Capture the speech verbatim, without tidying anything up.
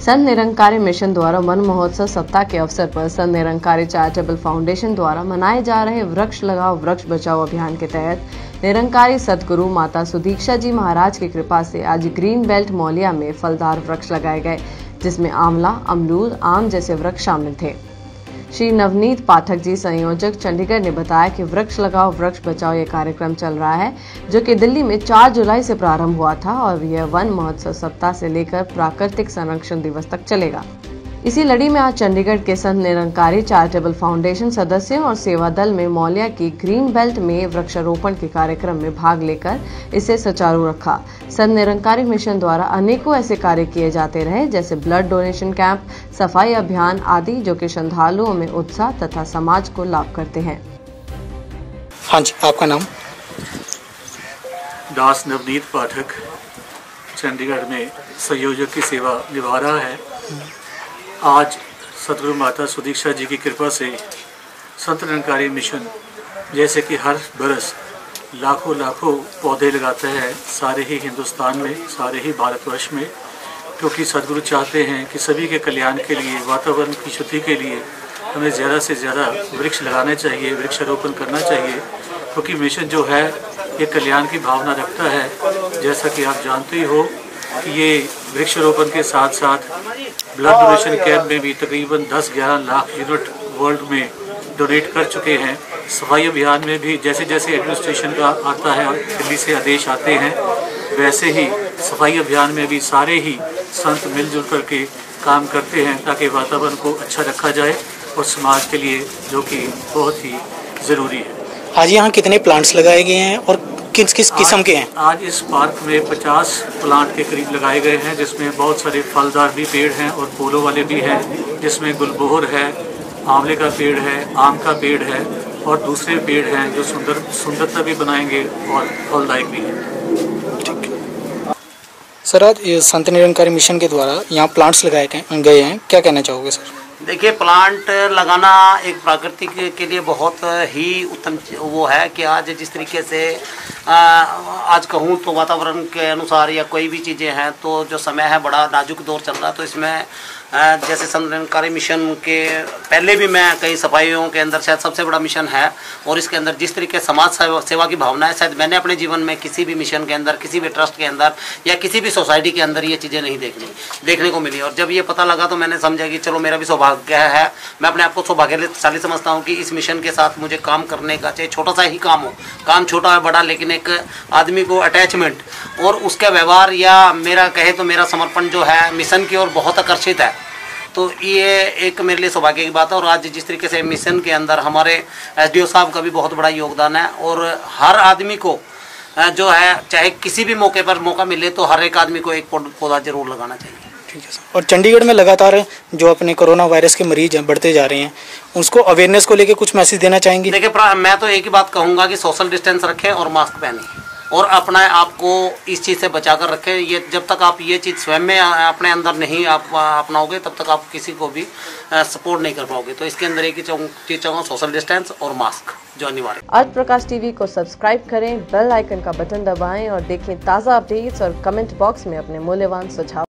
Sant Nirankari mission द्वारा one महोत्सव सप्ताह के अवसर पर संत निरंकारी चैरिटेबल फाउंडेशन द्वारा मनाए जा रहे वृक्ष लगाओ वृक्ष बचाओ अभियान के तहत निरंकारी सतगुरु माता सुदीक्षा जी महाराज की कृपा से आज ग्रीन बेल्ट मौलिया में फलदार वृक्ष लगाए गए, जिसमें आंवला, अमरूद, आम जैसे वृक्ष शामिल थे। श्री नवनीत पाठक जी, संयोजक चंडीगढ़, ने बताया कि वृक्ष लगाओ वृक्ष बचाओ ये कार्यक्रम चल रहा है, जो कि दिल्ली में चार जुलाई से प्रारंभ हुआ था और यह वन महोत्सव सप्ताह से लेकर प्राकृतिक संरक्षण दिवस तक चलेगा। इसी लड़ी में आज चंडीगढ़ के संत निरंकारी चैरिटेबल फाउंडेशन सदस्यों और सेवा दल में मौलिया की ग्रीन बेल्ट में वृक्षारोपण के कार्यक्रम में भाग लेकर इसे सुचारू रखा। संत निरंकारी मिशन द्वारा अनेकों ऐसे कार्य किए जाते रहे, जैसे ब्लड डोनेशन कैंप, सफाई अभियान आदि, जो कि श्रद्धालुओं में उत्साह तथा समाज को लाभ करते हैं। हाँ जी, आपका नाम? दास नवनीत पाठक, चंडीगढ़ में संयोजक की सेवा निभा रहा है। आज सतगुरु माता सुदीक्षा जी की कृपा से संत निरंकारी मिशन जैसे कि हर बरस लाखों लाखों पौधे लगाता है सारे ही हिंदुस्तान में, सारे ही भारतवर्ष में, क्योंकि सतगुरु चाहते हैं कि सभी के कल्याण के लिए, वातावरण की शुद्धि के लिए हमें ज़्यादा से ज़्यादा वृक्ष लगाना चाहिए, वृक्षारोपण करना चाहिए, क्योंकि मिशन जो है ये कल्याण की भावना रखता है। जैसा कि आप जानते ही हो कि ये वृक्षारोपण के साथ साथ ब्लड डोनेशन कैंप में भी तकरीबन दस ग्यारह लाख यूनिट वर्ल्ड में डोनेट कर चुके हैं। सफाई अभियान में भी जैसे जैसे एडमिनिस्ट्रेशन का आता है, दिल्ली से आदेश आते हैं, वैसे ही सफाई अभियान में भी सारे ही संत मिलजुल करके काम करते हैं ताकि वातावरण को अच्छा रखा जाए और समाज के लिए, जो कि बहुत ही ज़रूरी है। आज यहाँ कितने प्लांट्स लगाए गए हैं और किस किस किस्म के हैं? आज इस पार्क में पचास प्लांट के करीब लगाए गए हैं, जिसमें बहुत सारे फलदार भी पेड़ हैं और फूलों वाले भी हैं, जिसमें गुलबोहर है, आंवले का पेड़ है, आम का पेड़ है और दूसरे पेड़ हैं जो सुंदर सुंदरता भी बनाएंगे और फलदायक भी हैं। ठीक है सर, आज संत निरंकारी मिशन के द्वारा यहाँ प्लांट्स लगाए गए हैं, क्या कहना चाहोगे सर? देखिए, प्लांट लगाना एक प्राकृतिक के लिए बहुत ही उत्तम वो है कि आज जिस तरीके से आ, आज कहूँ तो वातावरण के अनुसार या कोई भी चीज़ें हैं, तो जो समय है बड़ा नाजुक दौर चल रहा है, तो इसमें आ, जैसे संत निरंकारी मिशन के पहले भी मैं कई सफाइयों के अंदर शायद सबसे बड़ा मिशन है, और इसके अंदर जिस तरीके समाज सेवा, सेवा की भावना है, शायद मैंने अपने जीवन में किसी भी मिशन के अंदर, किसी भी ट्रस्ट के अंदर या किसी भी सोसाइटी के अंदर ये चीज़ें नहीं देखनी देखने को मिली। और जब ये पता लगा तो मैंने समझा कि चलो मेरा भी सौभाग्य है, मैं अपने आप को सौभाग्यशाली समझता हूँ कि इस मिशन के साथ मुझे काम करने का, चाहे छोटा सा ही काम हो, काम छोटा है बड़ा, लेकिन एक आदमी को अटैचमेंट और उसका व्यवहार या मेरा कहे तो मेरा समर्पण जो है मिशन की ओर बहुत आकर्षित है, तो ये एक मेरे लिए सौभाग्य की बात है। और आज जिस तरीके से मिशन के अंदर हमारे एसडीओ साहब का भी बहुत बड़ा योगदान है, और हर आदमी को जो है चाहे किसी भी मौके पर मौका मिले तो हर एक आदमी को एक पौधा जरूर लगाना चाहिए। ठीक है सर। और चंडीगढ़ में लगातार जो अपने कोरोना वायरस के मरीज हैं बढ़ते जा रहे हैं, उसको अवेयरनेस को लेके कुछ मैसेज देना चाहेंगे? देखिए, मैं तो एक ही बात कहूँगा कि सोशल डिस्टेंस रखें और मास्क पहनें और अपना आपको इस चीज़ से बचा कर रखें। ये जब तक आप ये चीज़ स्वयं में अपने अंदर नहीं आप अपनाओगे, तब तक आप किसी को भी सपोर्ट नहीं कर पाओगे। तो इसके अंदर एक ही चीज़ चाहूँगा, सोशल डिस्टेंस और मास्क जो अनिवार्य। अर्थ प्रकाश टीवी को सब्सक्राइब करें, बेल आइकन का बटन दबाएं और देखें ताज़ा अपडेट्स और कमेंट बॉक्स में अपने मूल्यवान सुझाव।